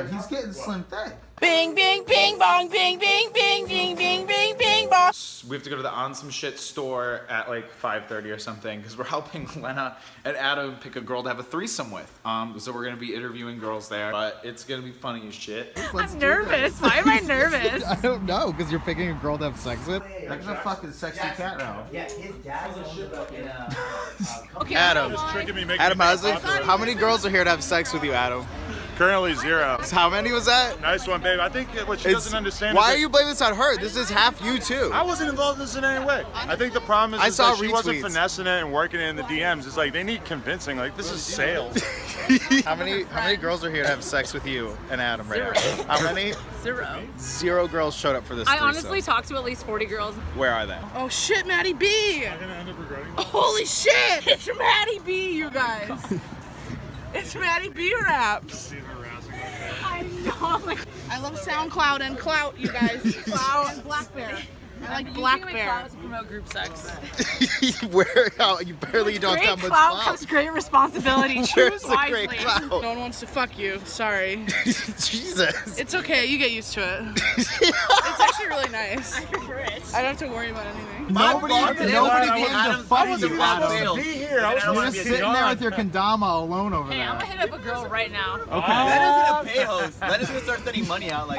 Adam, he's getting slim thick. Bing, bing, bing, bong, bing, bing, bing, bing, bing, bing, bing, bong. We have to go to the On Some Shit store at like 5:30 or something because we're helping Lena and Adam pick a girl to have a threesome with. So we're gonna be interviewing girls there, but it's gonna be funny as shit. I'm nervous. Why am I nervous? I don't know, because you're picking a girl to have sex with. That's a fucking sexy cat now. Yeah, his dad's Okay, Adam, Adam, how many girls are here to have sex with you, Adam? Currently 0. How many was that? Nice one, babe. I think what she doesn't understand Why is are you blaming this on her? This is half you too. I wasn't involved in this in any way. I think the problem is, that she wasn't finessing it and working it in the DMs. It's like they need convincing. Like this is sales. How many girls are here to have sex with you and Adam right now? How many? 0. 0 girls showed up for this. I honestly talked to at least 40 girls. Where are they? Oh shit, Maddie B! I'm gonna end up regretting this. Holy shit! It's Maddie B, you guys. It's Maddie B raps. I know. I love SoundCloud and Clout, you guys. Clout and Black Bear. I like Black Bear. To promote group sex. Where? You barely don't come with clout. clout. Comes great responsibility. Where's Choose the wisely. great clout? No one wants to fuck you. Sorry. Jesus. It's okay. You get used to it. It's actually really nice. I prefer it. I don't have to worry about anything. Nobody came to fuck you, Adam. Be here. I was You're just sitting there with your kendama alone over Hey, there. I'm gonna hit up a girl right now. Okay. That isn't a pay host. That is gonna start sending money out. Like,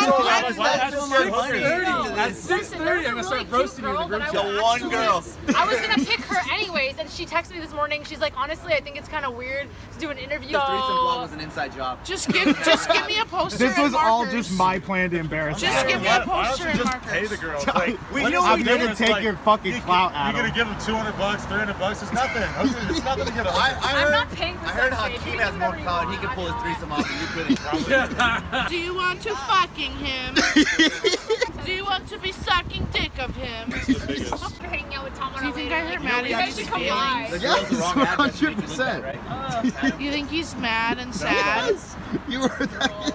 At 6:30, I'm gonna start roasting you in the group chat. The one girl. I was gonna pick her anyways, and she texted me this morning. She's like, honestly, I think it's kind of weird to do an interview. The threesome vlog was an inside job. Just give me a poster. This was and all markers. just my plan to embarrass Just give me a poster and just markers. pay the girls. Like, I'm gonna take your fucking clout, You're Adam. gonna give them $200, $300. It's nothing. It's nothing to get a I'm not paying for I heard sex, babe. Hakeem You has can more do whatever clout. you He can want. pull his threesome off, and you couldn't. Do you want to fucking him? Do you want to be sucking dick of him? You're hanging out with Tom Do you think I hurt Maddie? You guys should come by. The girl's the wrong address. 100%. You think he's mad and sad? You were that.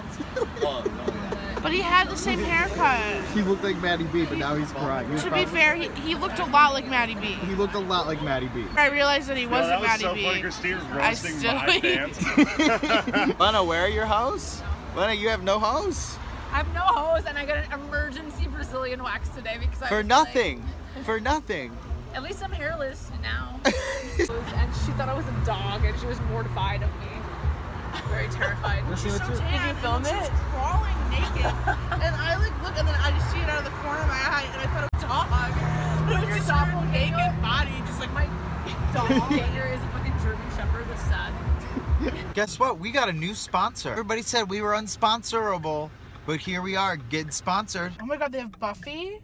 But he had the same haircut. He looked like Maddie B, but now he's crying. To be fair, he looked a lot like Maddie B. He looked a lot like Maddie B. I realized that he wasn't that was Maddie so B. funny. Christine was I roasting still my fans. Lena, where are your hoes? Lena, you have no hoes? I have no hose, and I got an emergency Brazilian wax today because I For was nothing. For nothing. Like, at least I'm hairless now. And she thought I was a dog, and she was mortified of me. Very terrified. She's so tan. Did you film She's it? crawling naked. And I like look, and then I just see it out of the corner of my eye, and I thought it was a dog. But it was just her naked body, just like My doppelganger is a fucking German Shepherd. That's sad. Guess what? We got a new sponsor. Everybody said we were unsponsorable, but here we are, getting sponsored. Oh my god, they have Buffy?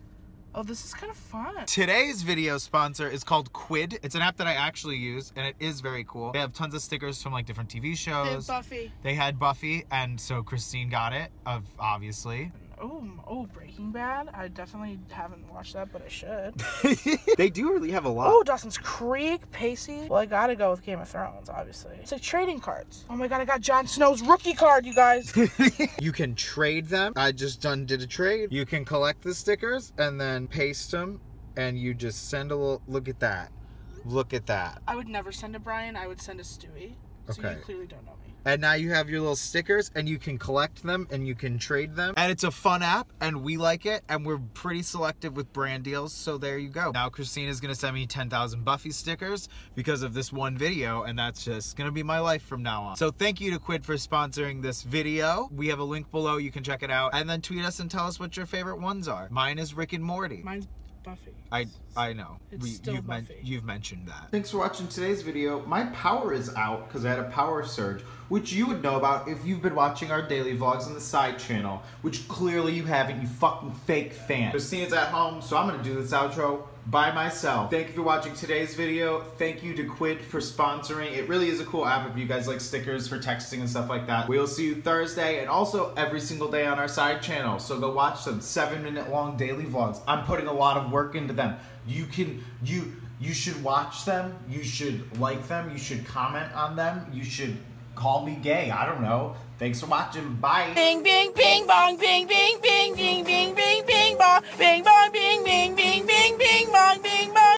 Oh, this is kind of fun. Today's video sponsor is called Quid. It's an app that I actually use, and it is very cool. They have tons of stickers from like different TV They have shows. Buffy. They had Buffy, and so Christine got it, obviously. Oh, Breaking Bad. I definitely haven't watched that, but I should. They do really have a lot. Oh, Dawson's Creek, Pacey. Well, I gotta go with Game of Thrones, obviously. It's like trading cards. Oh my god, I got Jon Snow's rookie card, you guys. You can trade them. I just did a trade. You can collect the stickers and then paste them, and you just send a little. Look at that. Look at that. I would never send to Brian. I would send to Stewie. So Okay. you clearly don't know me. And now you have your little stickers, and you can collect them, and you can trade them. And it's a fun app, and we like it, and we're pretty selective with brand deals, so there you go. Now Christine is gonna send me 10,000 Buffy stickers because of this one video, and that's just gonna be my life from now on. So thank you to Quid for sponsoring this video. We have a link below, you can check it out, and then tweet us and tell us what your favorite ones are. Mine is Rick and Morty. Mine's Buffy. I know. It's still Buffy. You've mentioned that. Thanks for watching today's video. My power is out because I had a power surge, which you would know about if you've been watching our daily vlogs on the side channel, which clearly you haven't, you fucking fake fan. Christine's at home, so I'm gonna do this outro by myself. Thank you for watching today's video. Thank you to Quid for sponsoring. It really is a cool app if you guys like stickers for texting and stuff like that. We'll see you Thursday and also every single day on our side channel. So go watch some 7-minute long daily vlogs. I'm putting a lot of work into them. You should watch them. You should like them. You should comment on them. You should call me gay. I don't know. Thanks for watching. Bye. Bing, bing, bing, bong, bing, bing, bing, bing, bing, bing, bing, bong, bing, bong, bing, bing, bing, bing, bing, bong, bing, bong.